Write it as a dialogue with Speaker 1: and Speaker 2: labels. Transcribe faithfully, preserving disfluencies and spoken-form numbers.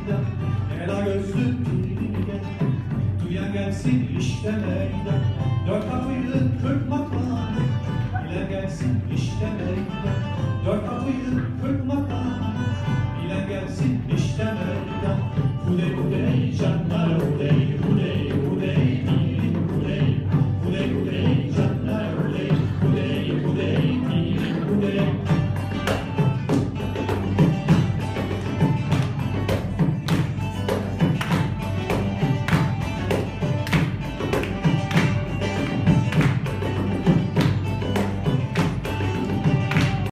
Speaker 1: meydan, ela gözlü birini gel. Duyan gelsin işte meydan, dört kapıyı kırk makamı. Bilen gelsin işte meydan, dört kapıyı kırk makamı. Bilen gelsin işte meydan, kude kude